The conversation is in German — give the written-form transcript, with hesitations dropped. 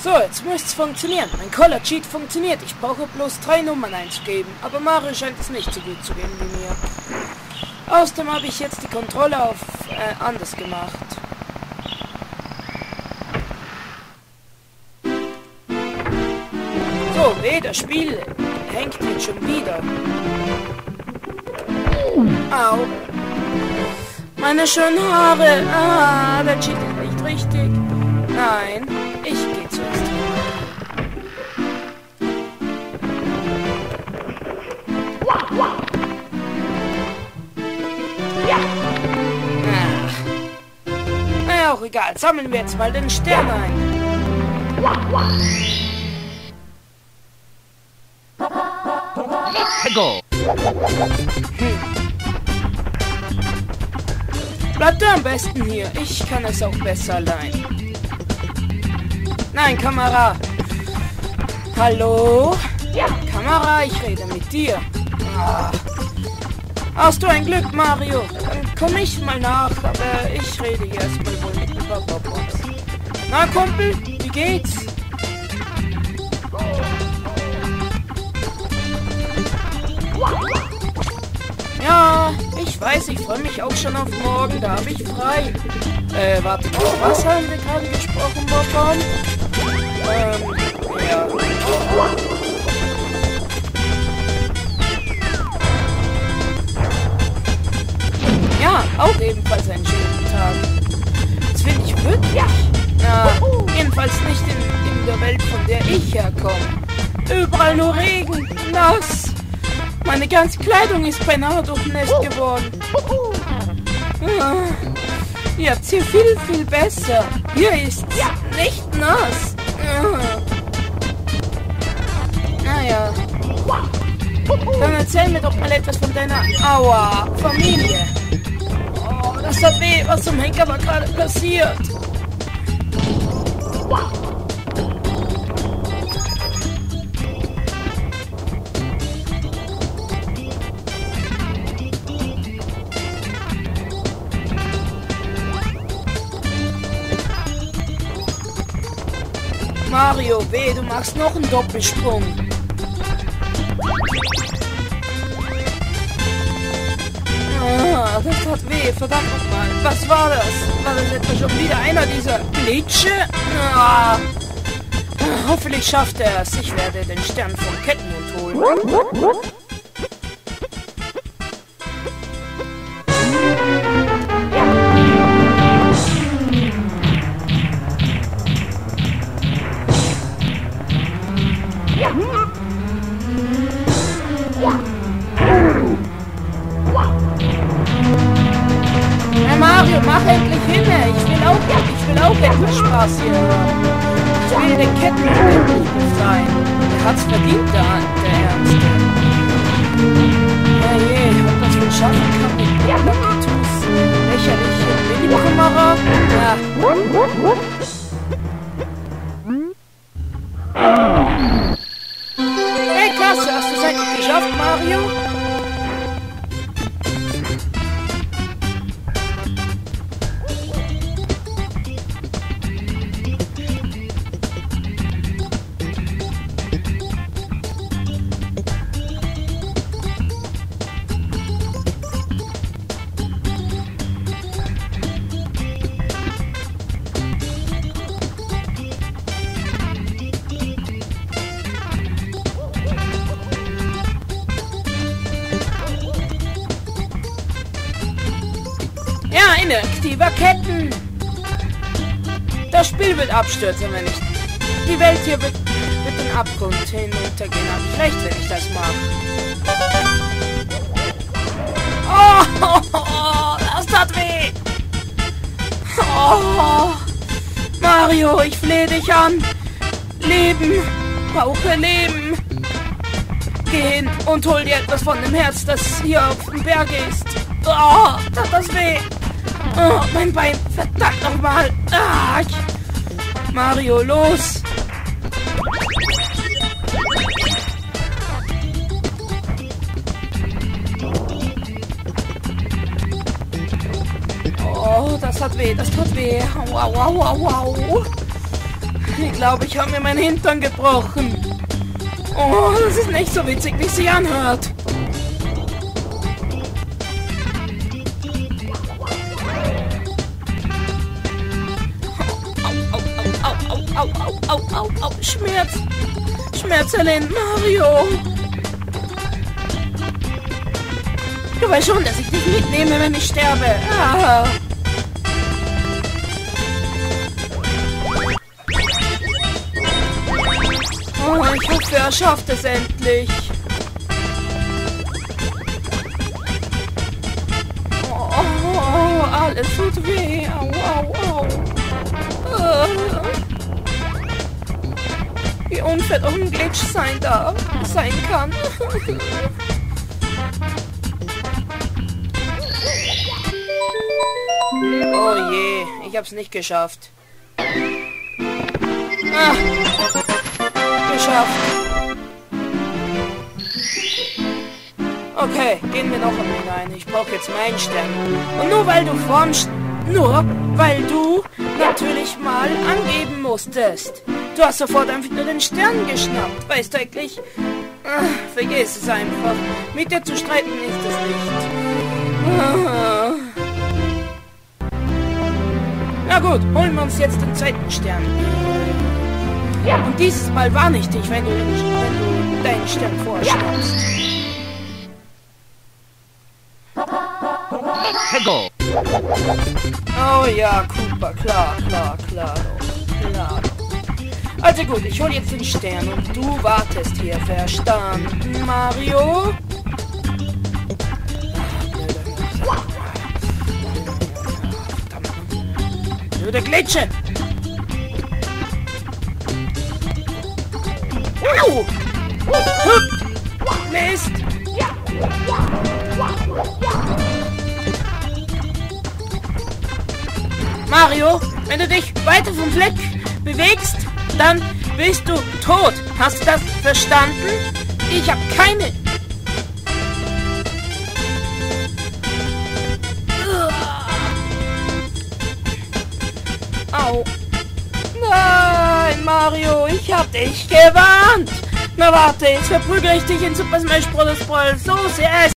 So, jetzt müsste es funktionieren. Mein Color Cheat funktioniert. Ich brauche bloß 3 Nummern einzugeben. Aber Mario scheint es nicht so gut zu gehen wie mir. Außerdem habe ich jetzt die Kontrolle auf anders gemacht. So, das Spiel hängt jetzt schon wieder. Au. Meine schönen Haare. Ah, der Cheat ist nicht richtig. Nein, ich gehe zuerst. Naja, auch egal. Sammeln wir jetzt mal den Stern ein. Go. Bleibt am besten hier. Ich kann es auch besser allein. Nein, Kamera. Hallo? Ja, Kamera, ich rede mit dir. Ah. Hast du ein Glück, Mario? Dann komm ich mal nach, aber ich rede hier erstmal wohl mit dem Papa. Na, Kumpel, wie geht's? Ja, ich weiß, ich freue mich auch schon auf morgen, da habe ich frei. Warte, was haben wir gerade gesprochen, Bob? Ja. Ja, auch ebenfalls einen schönen Tag. Das finde ich wirklich. Ja, jedenfalls nicht in der Welt, von der ich herkomme. Überall nur Regen, nass. Meine ganze Kleidung ist beinahe durchnässt geworden. Ihr habt's hier viel, viel besser. Hier ist nicht nass. Naja. Dann erzähl mir doch mal etwas von deiner Familie. Oh, das tut weh. Was zum Henker war gerade passiert? Mario, weh, du machst noch einen Doppelsprung. Ah, das tat weh, verdammt nochmal. Was war das? War das etwa schon wieder einer dieser Glitsche? Ah. Hoffentlich schafft er es. Ich werde den Stern vom Kettenhund holen. Hey Mario, mach endlich hin! Ich will auch etwas Spaß hier haben. Ich will den Kettenhund endlich befreien. Er hat's verdient, der Ernste. Ja je, ob das wohl schaffen kann mit Blackitus lächerliche Mini-Kamera? Ja. Hey, klasse, hast du es endlich geschafft, Mario? Ja, inaktiver Ketten. Das Spiel wird abstürzen, wenn ich... Die Welt hier wird den Abgrund hinuntergehen. Aber vielleicht, wenn ich das mache. Oh, das tat weh. Oh, Mario, ich flehe dich an. Leben, brauche Leben. Geh hin und hol dir etwas von dem Herz, das hier auf dem Berg ist. Oh, tat das weh. Oh, mein Bein. Verdammt nochmal. Ah, Mario, los. Oh, das hat weh. Das tut weh. Wow, wow, wow, wow. Ich glaube, ich habe mir meinen Hintern gebrochen. Oh, das ist nicht so witzig, wie es sich anhört. Au, Schmerz. Schmerzerlend, Mario. Du weißt schon, dass ich dich mitnehme, wenn ich sterbe. Ah. Oh, ich hoffe, er schafft es endlich. Oh, alles tut weh. Au. Wie unfair doch ein Glitch sein kann. Oh je, ich hab's nicht geschafft. Ah, geschafft. Okay, gehen wir noch einmal hinein. Ich brauche jetzt meinen Stern. Und nur weil du natürlich mal angeben musstest. Du hast sofort einfach nur den Stern geschnappt. Weißt du eigentlich? Vergiss es einfach. Mit dir zu streiten ist es nicht. Na gut, holen wir uns jetzt den zweiten Stern. Und dieses Mal warne ich dich, wenn du deinen Stern vorschnapst. Oh ja, Koopa, klar. Also gut, ich hole jetzt den Stern und du wartest hier, verstanden, Mario? Blöde Glitsche! Au! Mist! Mario, wenn du dich weiter vom Fleck bewegst, dann bist du tot. Hast du das verstanden? Ich habe keine... Au. Nein, Mario, ich hab dich gewarnt. Na warte, jetzt verprügel ich dich in Super Smash Bros. So sehr.